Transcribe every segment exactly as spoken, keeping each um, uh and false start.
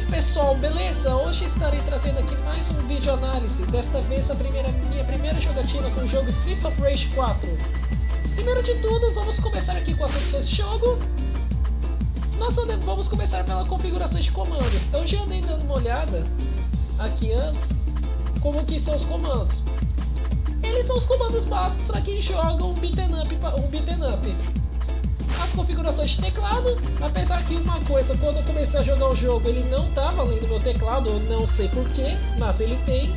pessoal, beleza? Hoje estarei trazendo aqui mais um vídeo análise. Desta vez a primeira, minha primeira jogatina com o jogo Streets of Rage quatro. Primeiro de tudo, vamos começar aqui com as opções de jogo. Nós vamos começar pela configuração de comandos. Eu já andei dando uma olhada aqui antes como que são os comandos. Eles são os comandos básicos para quem joga um beat'em up, um beat'em up. As configurações de teclado, apesar que uma coisa, quando eu comecei a jogar o jogo, ele não estava lendo meu teclado, eu não sei porquê, mas ele tem.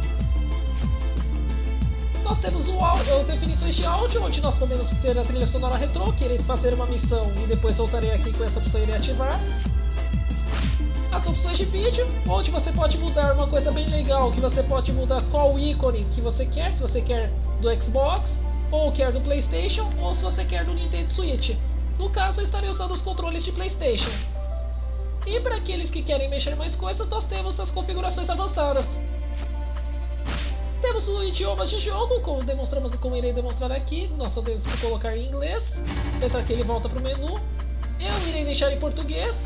Nós temos o áudio, as definições de áudio, onde nós podemos ter a trilha sonora retrô, que irei fazer uma missão e depois voltarei aqui com essa opção e irei ativar. As opções de vídeo, onde você pode mudar uma coisa bem legal, que você pode mudar qual ícone que você quer, se você quer do Xbox, ou quer do PlayStation, ou se você quer do Nintendo Switch. No caso, eu estarei usando os controles de PlayStation. E para aqueles que querem mexer mais coisas, nós temos as configurações avançadas. Temos o idioma de jogo, como demonstramos, como irei demonstrar aqui. Nós só temos que colocar em inglês, apesar que ele volta para o menu. Eu irei deixar em português.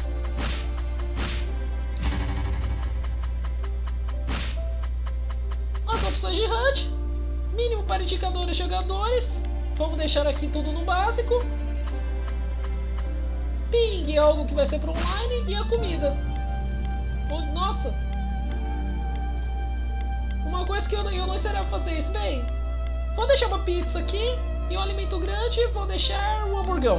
As opções de H U D, mínimo para indicadores de jogadores. Vamos deixar aqui tudo no básico. Ping é algo que vai ser para online e a comida. Oh, nossa! Uma coisa que eu não, eu não esperava fazer isso. Bem, vou deixar uma pizza aqui e um alimento grande, vou deixar um hamburgão.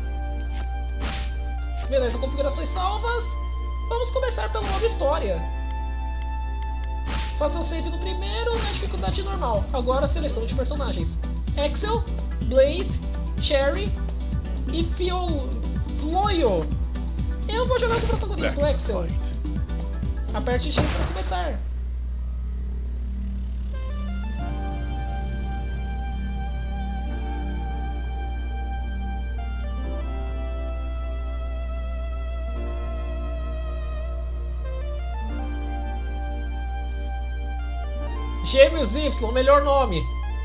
Beleza, configurações salvas. Vamos começar pelo modo história. Faça o save no primeiro na dificuldade normal. Agora seleção de personagens. Axel, Blaze, Cherry e Fiol... Floyo. Eu vou jogar com o protagonista, o Axel. Aperte X para começar. Gêmeos Y, melhor nome.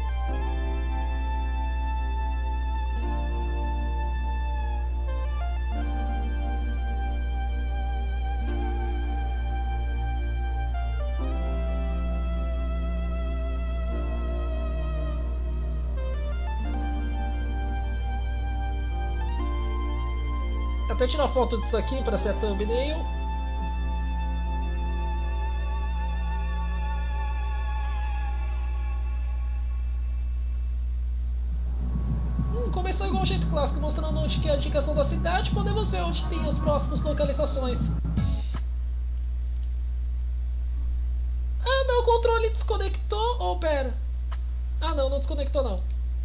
Até tirar foto disso aqui para ser a thumbnail. Hum, começou igual o jeito clássico, mostrando onde que é a indicação da cidade. Podemos ver onde tem as próximas localizações. Ah, meu controle desconectou. Oh, pera. Ah, não, não desconectou não.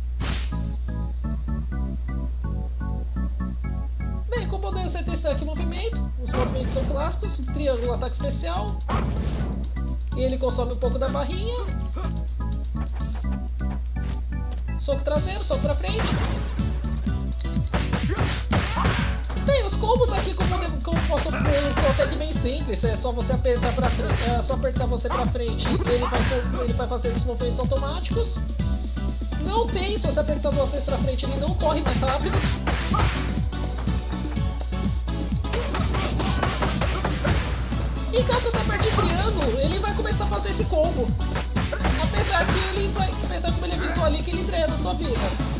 Bem, como podemos testar aqui o movimento, os movimentos são clássicos, triângulo, ataque especial, e ele consome um pouco da barrinha, soco traseiro, soco pra frente. Bem, os combos aqui, como, como posso ver, são até que bem simples, é só você apertar pra frente, é só apertar você pra frente, ele vai, ele vai fazer os movimentos automáticos. Não tem, se você apertar duas vezes pra frente, ele não corre mais rápido. E caso você aperte triângulo, ele vai começar a fazer esse combo. Apesar que ele vai. Apesar como ele avisou ali que ele drena a sua vida.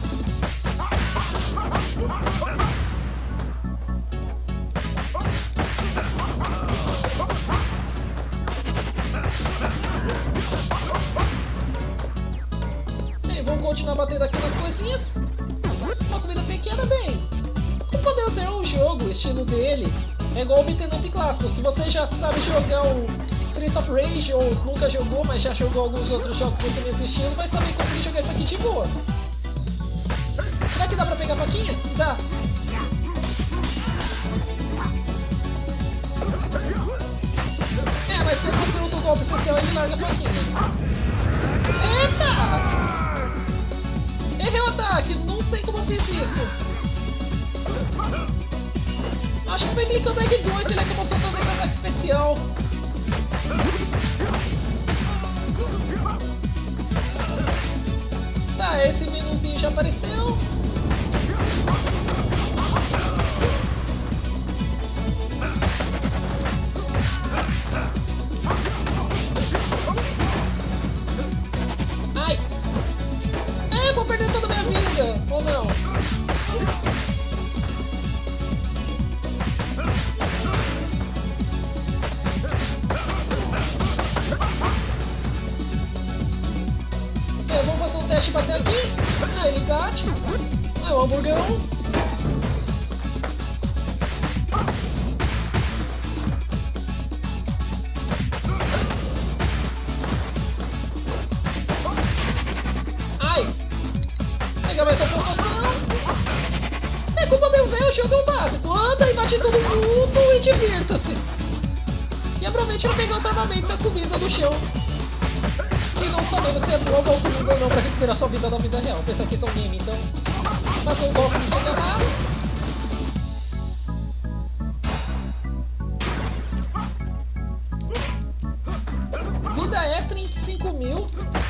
Bem, vamos continuar batendo aqui nas coisinhas. Uma comida pequena, bem. Como podemos ver o jogo, o estilo dele é igual o beat'em up clássico. Se você já sabe jogar o Streets of Rage ou nunca jogou, mas já jogou alguns outros jogos desse mesmo estilo, vai saber conseguir jogar isso aqui de boa. Será que dá pra pegar a faquinha? Dá. É, mas quando você usa o golpe especial, ele larga a faquinha. Eita! Errei o ataque, não sei como eu fiz isso. Acho que foi clicando R dois, ele acabou soltando esse ataque especial. Tá, esse menuzinho já apareceu. Dash bater aqui. Ah, ele bate. Ah, o hamburgão. Ai. Pega mais a pontuação. É culpa meu velho, o jogo é o básico. Anda e bate todo mundo e divirta-se. E aproveite para pegar os armamentos e a comida do chão. E não sabendo se é boa ou comida ou não para recuperar sua vida na vida real. Pensa que são meme, então. Mas eu gosto de chegar lá. Vida extra em cinco mil.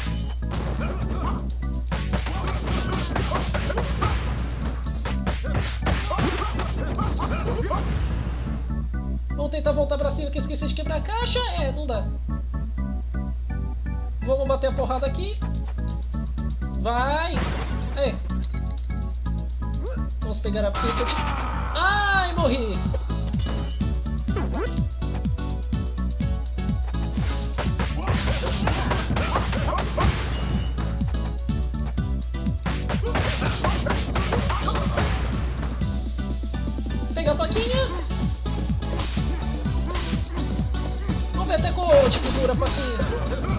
Vamos tentar voltar pra cima que eu esqueci de quebrar a caixa. É, não dá. Vamos bater a porrada aqui. Vai. É. Vamos pegar a pipa de... Ai, morri. Pega a faquinha. Vamos ver até qual tipo dura a faquinha.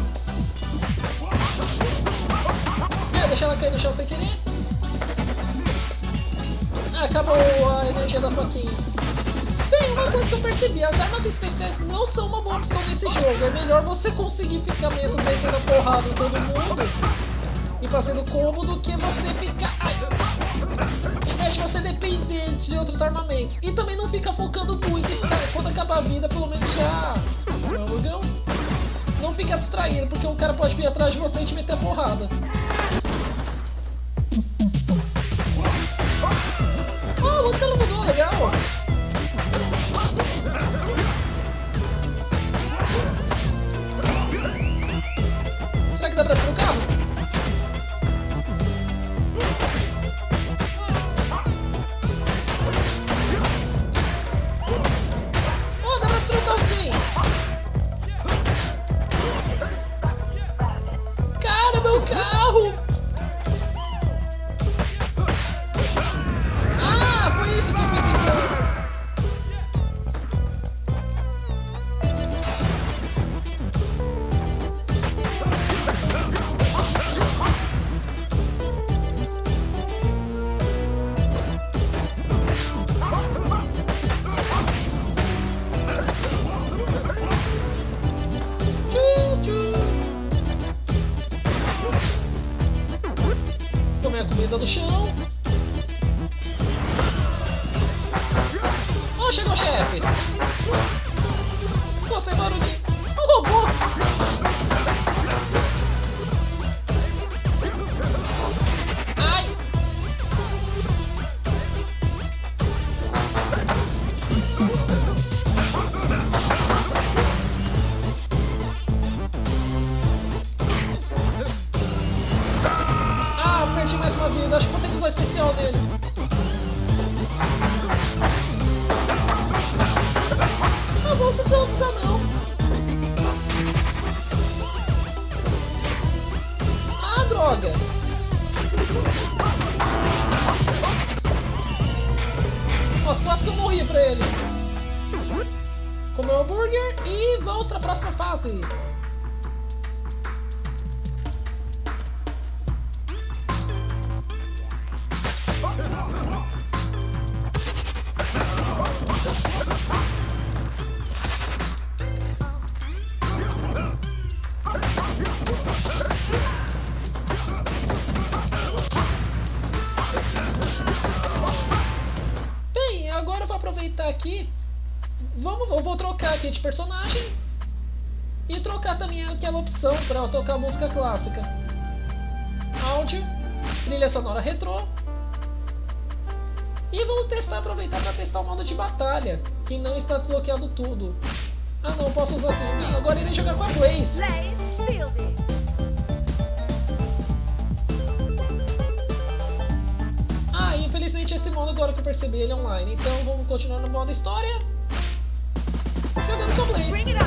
É, deixa ela cair no chão sem querer. Ah, acabou a energia da faquinha. Bem, uma coisa que eu percebi, as armas especiais não são uma boa opção nesse jogo. É melhor você conseguir ficar mesmo metendo a porrada em todo mundo e fazendo combo do que você ficar... Ai, em vez de você depender de outros armamentos. E também não fica focando muito e ficar, quando acabar a vida, pelo menos já... Não, não fica distraído, porque o cara pode vir atrás de você e te meter a porrada. Oh, a música ela mudou, legal! Será que dá pra ser o carro? Oh, dá pra ser o carro sim! Cara, meu carro! Ah, foi isso que eu fiz então! Comer a comida do chão. Oh, chegou o chefe. Pô, sem barulhinho. Um robô. Ai. Ah, perdi mais uma vida. Acho que vou ter que usar especial nele. Eu gosto de usar não. Ah, droga. Nossa, quase que eu morri pra ele. Comer o hambúrguer e vamos pra próxima fase. Bem, agora eu vou aproveitar aqui. Vamos, eu vou trocar aqui de personagem e trocar também aquela opção para tocar música clássica. Áudio, trilha sonora retrô. E vamos testar, aproveitar para testar o modo de batalha, que não está desbloqueado tudo. Ah não, posso usar assim. Bem, agora irei jogar com a Blaze. Ah, e infelizmente esse modo agora que eu percebi ele é online. Então vamos continuar no modo história. Jogando com a Blaze.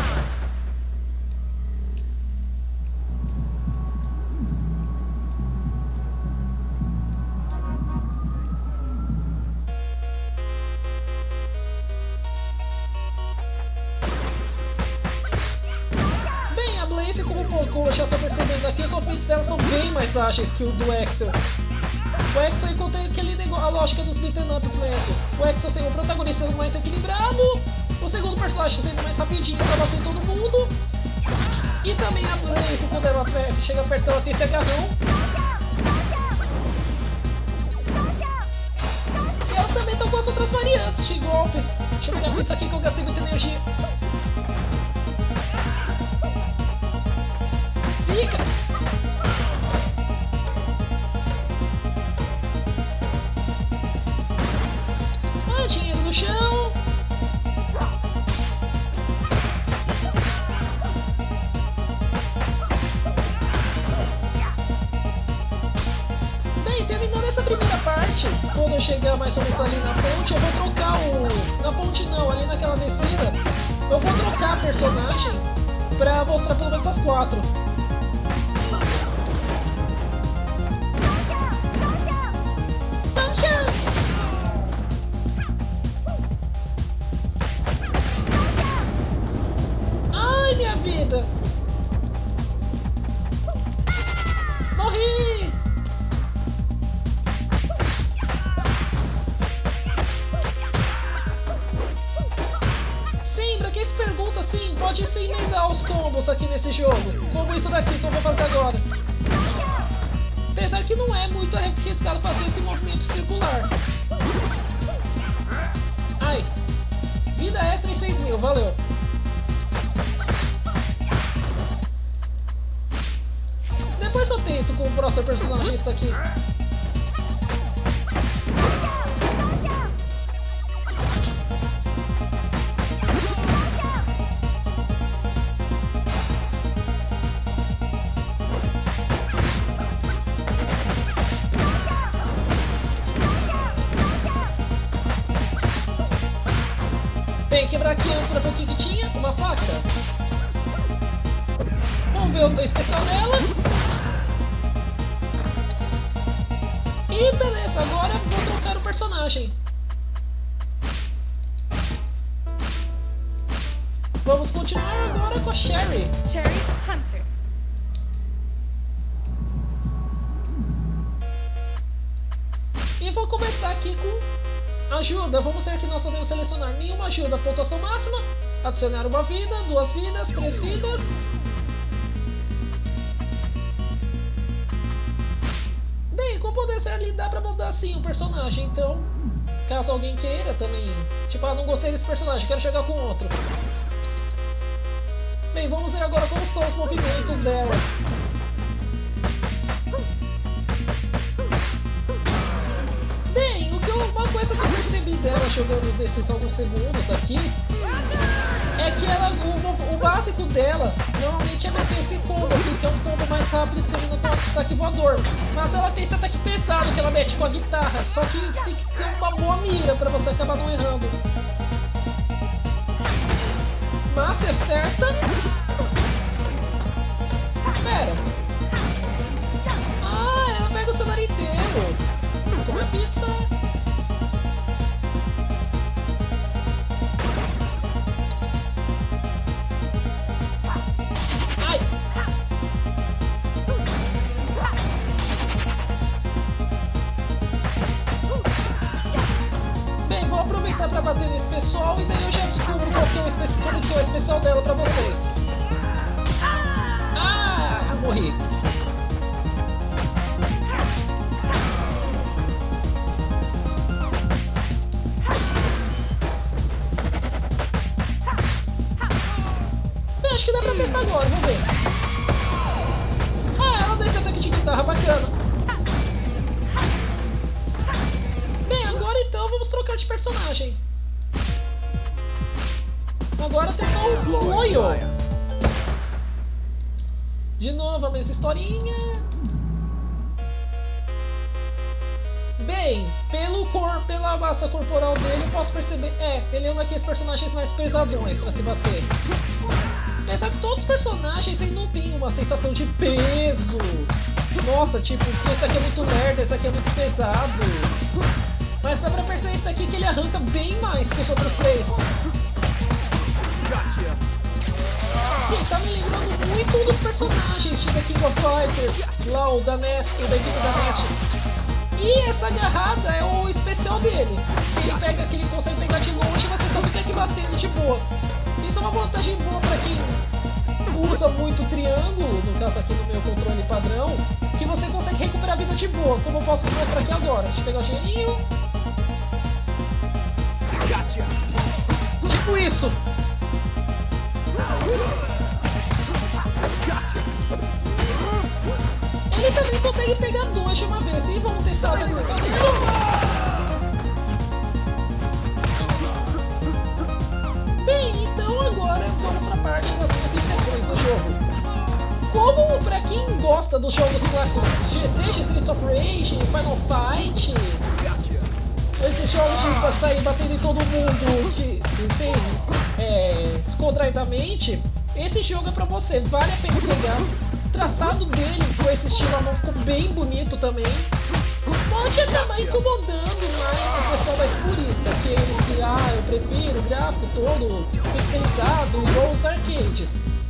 como eu já tô percebendo aqui, os movimentos dela são bem mais ágeis que o do Axel. O Axel encontrei aquele negócio, a lógica dos beat'em ups mesmo. O Axel sendo o protagonista mais equilibrado, o segundo personagem sendo mais rapidinho pra bater em todo mundo. E também a Blaze, quando ela chega perto, ela tem esse agarrão. E ela também tá com as outras variantes de golpes. Deixa eu pegar pizza aqui que eu gastei muita energia. Fica! Ah, dinheiro no chão! Bem, terminando essa primeira parte, quando eu chegar mais ou menos ali na ponte, eu vou trocar o... Na ponte não, ali naquela descida, eu vou trocar a personagem pra mostrar pelo menos as quatro. Ai, minha vida! Morri! Sim, pra quem se pergunta, sim, pode se emendar os combos aqui nesse jogo, como isso daqui que eu vou fazer agora. Apesar que não é muito arriscado fazer esse movimento circular. Ai, vida extra em seis mil, valeu. Depois eu tento com o próximo personagem isso aqui. Bem, quebrar aqui antes pra ver o que que tinha. Uma faca. Vamos ver o especial dela. E beleza, agora vou trocar o personagem. Vamos continuar agora com a Sherry. Sherry Hunter. E vou começar aqui com ajuda. Vamos ver que nós podemos selecionar nenhuma ajuda. Pontuação máxima. Adicionar uma vida, duas vidas, três vidas. Bem, com o poder ser ali dá pra mudar sim o personagem. Então, caso alguém queira também. Tipo, ah, não gostei desse personagem, quero jogar com outro. Bem, vamos ver agora como são os movimentos dela. Bem, o que eu, uma coisa que eu percebi dela jogando desses alguns segundos aqui é que ela, o, o básico dela normalmente é meter esse combo aqui, que é um combo mais rápido que termina com o ataque voador. Mas ela tem esse ataque pesado que ela mete com a guitarra, só que você tem que ter uma boa mira pra você acabar não errando. Mas você acerta. Pera. Ah, ela pega o cenário inteiro. Come a pizza. Ai. Bem, vou aproveitar para bater nesse pessoal e daí eu já descubro qual que é o, espe como que é o especial dela para vocês. Ah, morri. Acho que dá pra testar agora, vamos ver. Ah, ela dá esse ataque de guitarra, bacana. Bem, agora então vamos trocar de personagem. Agora testar o Floyo. De novo a mesma historinha. Bem, pelo cor, pela massa corporal dele eu posso perceber. É, ele é um daqueles personagens mais pesadões pra se bater. Apesar que todos os personagens aí não tem uma sensação de peso. Nossa, tipo, esse aqui é muito lerdo, esse aqui é muito pesado. Mas dá pra perceber esse aqui que ele arranca bem mais que os outros três. Sim, tá me lembrando muito dos personagens de The King of Fighters, lá o da N E S, o da equipe da N E S. E essa agarrada é o especial dele. Ele pega que ele consegue pegar de longe e você só fica aqui batendo de boa. Isso é uma vantagem boa pra quem usa muito triângulo, no caso aqui no meu controle padrão, que você consegue recuperar a vida de boa, como eu posso mostrar aqui agora. Deixa eu pegar o dinheirinho. Tipo isso. Ele também consegue pegar dois de uma vez. E vamos testar a destreza dele. Bem, então agora vamos para a parte das minhas impressões do jogo. Como pra quem gosta dos jogos clássicos, seja Streets of Rage, Final Fight, esses jogos de sair batendo em todo mundo de, assim, é, descontraidamente, esse jogo é pra você, vale a pena pegar. O traçado dele com esse estilo à mão ficou bem bonito também. Pode acabar incomodando mais o pessoal mais purista, aqueles que, ah, eu prefiro o gráfico todo pixelizado igual os arcades.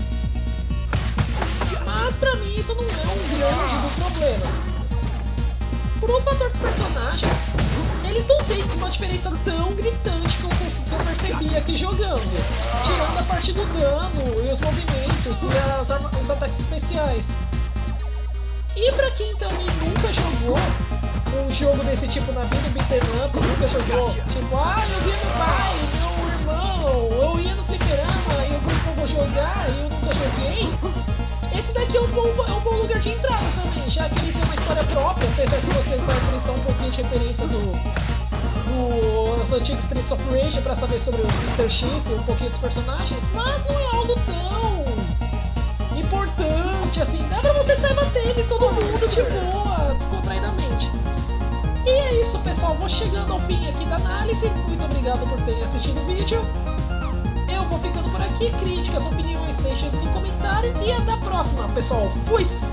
Mas pra mim isso não é um grande problema. Por um fator dos personagens, eles não têm uma diferença tão gritante que eu, que eu percebi aqui jogando, tirando a parte do dano e os movimentos e as arma, os ataques especiais. E pra quem também nunca jogou um jogo desse tipo na vida, beat'em up, nunca jogou, tipo, ah, eu vi meu pai, meu irmão, eu ia no fliperama e eu vou, vou jogar e eu nunca joguei, esse daqui é um, bom, é um bom lugar de entrada também, já que ele tem uma história própria, apesar que você vai utilizar um pouquinho de referência do, do antigos Streets of Rage para saber sobre o mister X e um pouquinho dos personagens, mas não é algo tão importante assim, dá pra você sair batendo em todo mundo de boa, descontraidamente. E é isso, pessoal, vou chegando ao fim aqui da análise, muito obrigado por terem assistido o vídeo. Eu vou ficando por aqui, críticas, opiniões, deixem no comentário e até a próxima, pessoal. Fui!